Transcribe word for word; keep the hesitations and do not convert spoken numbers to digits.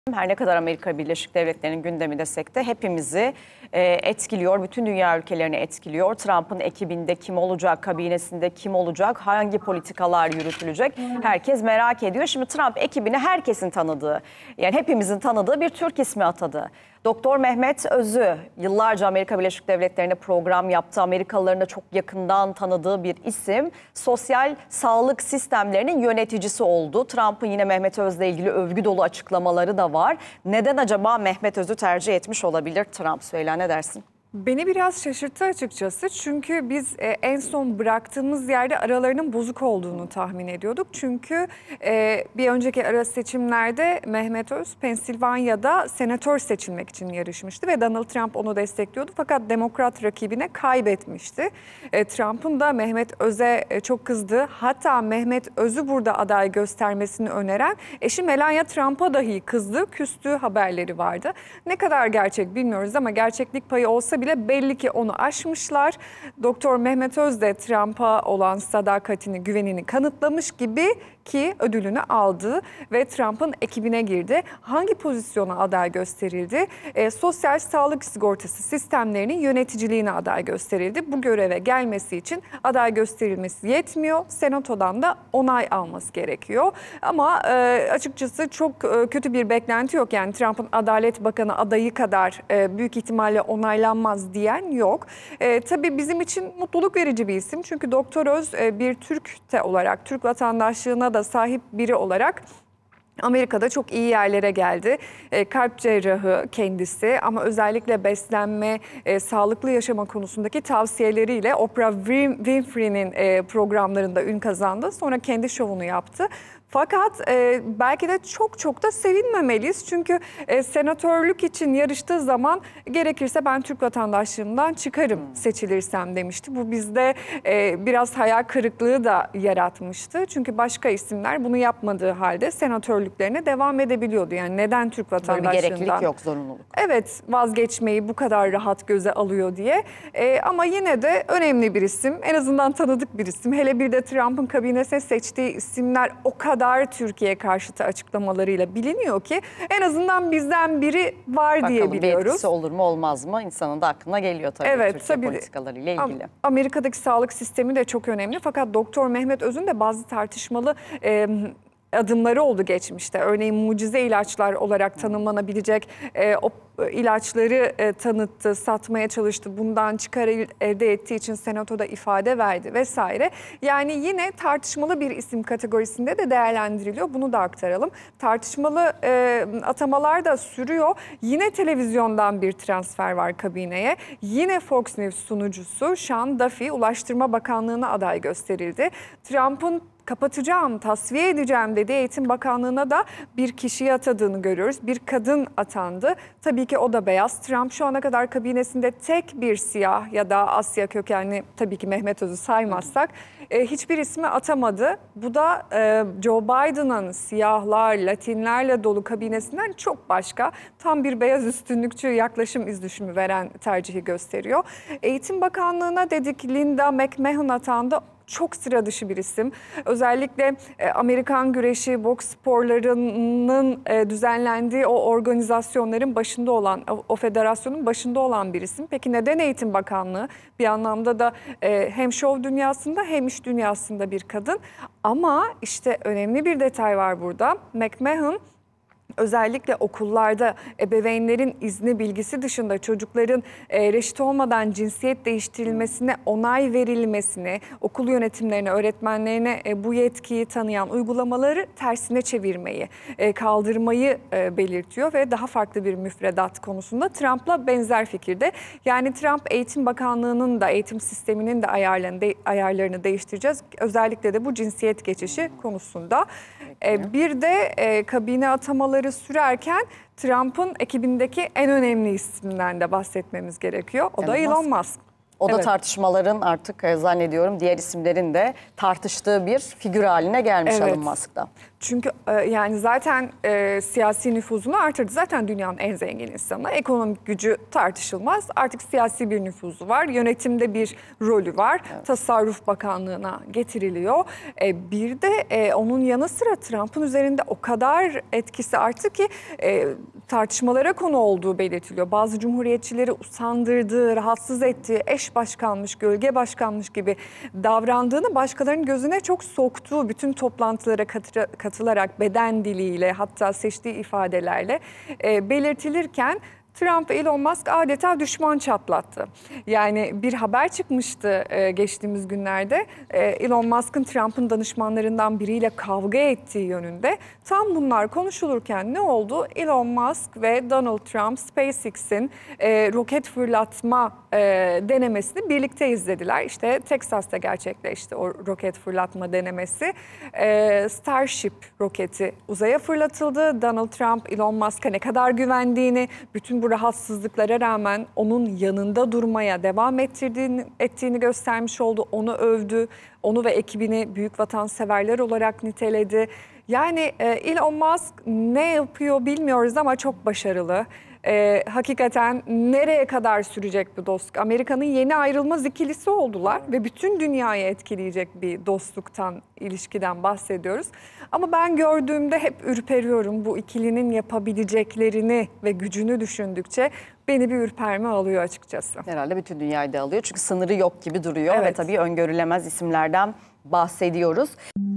Her ne kadar Amerika Birleşik Devletleri'nin gündemi desek de hepimizi e, etkiliyor, bütün dünya ülkelerini etkiliyor. Trump'ın ekibinde kim olacak, kabinesinde kim olacak, hangi politikalar yürütülecek herkes merak ediyor. Şimdi Trump ekibine herkesin tanıdığı, yani hepimizin tanıdığı bir Türk ismi atadı. Doktor Mehmet Özü yıllarca Amerika Birleşik Devletleri'nde program yaptı. Amerikalıların da çok yakından tanıdığı bir isim. Sosyal sağlık sistemlerinin yöneticisi oldu. Trump'ın yine Mehmet Öz'le ilgili övgü dolu açıklamaları da var. Neden acaba Mehmet Öz'ü tercih etmiş olabilir Trump? Söyle, ne dersin? Beni biraz şaşırttı açıkçası. Çünkü biz e, en son bıraktığımız yerde aralarının bozuk olduğunu tahmin ediyorduk. Çünkü e, bir önceki ara seçimlerde Mehmet Öz Pensilvanya'da senatör seçilmek için yarışmıştı ve Donald Trump onu destekliyordu. Fakat Demokrat rakibine kaybetmişti. E, Trump'ın da Mehmet Öz'e e, çok kızdığı, hatta Mehmet Öz'ü burada aday göstermesini öneren eşi Melania Trump'a dahi kızdığı, küstüğü haberleri vardı. Ne kadar gerçek bilmiyoruz ama gerçeklik payı olsa bile belli ki onu aşmışlar. Doktor Mehmet Öz de Trump'a olan sadakatini, güvenini kanıtlamış gibi ki ödülünü aldı ve Trump'ın ekibine girdi. Hangi pozisyona aday gösterildi? E, sosyal sağlık sigortası sistemlerinin yöneticiliğine aday gösterildi. Bu göreve gelmesi için aday gösterilmesi yetmiyor. Senatodan da onay alması gerekiyor. Ama e, açıkçası çok e, kötü bir beklenti yok. Yani Trump'ın Adalet Bakanı adayı kadar e, büyük ihtimalle onaylanmaz diyen yok. E, tabii bizim için mutluluk verici bir isim. Çünkü Doktor Öz e, bir Türk de olarak, Türk vatandaşlığına da sahip biri olarak Amerika'da çok iyi yerlere geldi. E, kalp cerrahı kendisi ama özellikle beslenme, e, sağlıklı yaşama konusundaki tavsiyeleriyle Oprah Winfrey'nin e, programlarında ün kazandı. Sonra kendi şovunu yaptı. Fakat e, belki de çok çok da sevinmemeliyiz. Çünkü e, senatörlük için yarıştığı zaman gerekirse ben Türk vatandaşlığımdan çıkarım seçilirsem demişti. Bu bizde e, biraz hayal kırıklığı da yaratmıştı. Çünkü başka isimler bunu yapmadığı halde senatörlüklerine devam edebiliyordu. Yani neden Türk vatandaşlığından? Böyle bir gereklilik yok, zorunluluk. Evet, vazgeçmeyi bu kadar rahat göze alıyor diye. E, ama yine de önemli bir isim. En azından tanıdık bir isim. Hele bir de Trump'ın kabinesine seçtiği isimler o kadar Türkiye karşıtı açıklamalarıyla biliniyor ki en azından bizden biri var Bakalım, diye biliyoruz. bir etkisi olur mu olmaz mı? İnsanın da aklına geliyor tabii, evet, Türkiye tabii, politikalarıyla ilgili. Amerika'daki sağlık sistemi de çok önemli. Fakat Doktor Mehmet Öz'ün de bazı tartışmalı E, adımları oldu geçmişte. Örneğin mucize ilaçlar olarak tanımlanabilecek e, o ilaçları e, tanıttı, satmaya çalıştı. Bundan çıkar elde ettiği için senatoda ifade verdi vesaire. Yani yine tartışmalı bir isim kategorisinde de değerlendiriliyor. Bunu da aktaralım. Tartışmalı e, atamalar da sürüyor. Yine televizyondan bir transfer var kabineye. Yine Fox News sunucusu Sean Duffy Ulaştırma Bakanlığı'na aday gösterildi. Trump'ın kapatacağım, tasfiye edeceğim dediği Eğitim Bakanlığı'na da bir kişiyi atadığını görüyoruz. Bir kadın atandı. Tabii ki o da beyaz. Trump şu ana kadar kabinesinde tek bir siyah ya da Asya kökenli, tabii ki Mehmet Öz'ü saymazsak, e, hiçbir ismi atamadı. Bu da e, Joe Biden'ın siyahlar, Latinlerle dolu kabinesinden çok başka. Tam bir beyaz üstünlükçü yaklaşım izlenimi veren tercihi gösteriyor. Eğitim Bakanlığı'na dedik Linda McMahon atandı. Çok sıra dışı bir isim. Özellikle e, Amerikan güreşi, boks sporlarının e, düzenlendiği o organizasyonların başında olan, o, o federasyonun başında olan bir isim. Peki neden Eğitim Bakanlığı? Bir anlamda da e, hem şov dünyasında hem iş dünyasında bir kadın. Ama işte önemli bir detay var burada. McMahon özellikle okullarda ebeveynlerin izni, bilgisi dışında çocukların e, reşit olmadan cinsiyet değiştirilmesine onay verilmesini, okul yönetimlerine, öğretmenlerine e, bu yetkiyi tanıyan uygulamaları tersine çevirmeyi, e, kaldırmayı e, belirtiyor ve daha farklı bir müfredat konusunda Trump'la benzer fikirde. Yani Trump Eğitim Bakanlığı'nın da, eğitim sisteminin de ayarlarını, de, ayarlarını değiştireceğiz. Özellikle de bu cinsiyet geçişi konusunda. E, bir de e, kabine atamaları sürerken Trump'ın ekibindeki en önemli isminden de bahsetmemiz gerekiyor. O da Elon Musk. O da evet. tartışmaların artık zannediyorum diğer isimlerin de tartıştığı bir figür haline gelmiş evet. Elon Musk'ta. Çünkü e, yani zaten e, siyasi nüfuzunu artırdı. Zaten dünyanın en zengin insanı. Ekonomik gücü tartışılmaz. Artık siyasi bir nüfuzu var. Yönetimde bir rolü var. Evet. Tasarruf Bakanlığı'na getiriliyor. E, bir de e, onun yanı sıra Trump'ın üzerinde o kadar etkisi arttı ki e, tartışmalara konu olduğu belirtiliyor. Bazı cumhuriyetçileri usandırdığı, rahatsız ettiği, eş başkanmış, gölge başkanmış gibi davrandığını, başkalarının gözüne çok soktuğu, bütün toplantılara katıra, katılarak beden diliyle, hatta seçtiği ifadelerle e, belirtilirken Trump, Elon Musk adeta düşman çatlattı. Yani bir haber çıkmıştı e, geçtiğimiz günlerde. E, Elon Musk'ın Trump'ın danışmanlarından biriyle kavga ettiği yönünde. Tam bunlar konuşulurken ne oldu? Elon Musk ve Donald Trump SpaceX'in e, roket fırlatma e, denemesini birlikte izlediler. İşte Teksas'ta gerçekleşti o roket fırlatma denemesi. E, Starship roketi uzaya fırlatıldı. Donald Trump, Elon Musk'a ne kadar güvendiğini, bütün bu rahatsızlıklara rağmen onun yanında durmaya devam ettirdiğini, ettiğini göstermiş oldu. Onu övdü, onu ve ekibini büyük vatanseverler olarak niteledi. Yani e, Elon Musk ne yapıyor bilmiyoruz ama çok başarılı. E, hakikaten nereye kadar sürecek bu dostluk? Amerika'nın yeni ayrılmaz ikilisi oldular ve bütün dünyayı etkileyecek bir dostluktan, ilişkiden bahsediyoruz. Ama ben gördüğümde hep ürperiyorum, bu ikilinin yapabileceklerini ve gücünü düşündükçe beni bir ürperme alıyor açıkçası. Herhalde bütün dünyayı da alıyor çünkü sınırı yok gibi duruyor Evet. ve tabii öngörülemez isimlerden bahsediyoruz.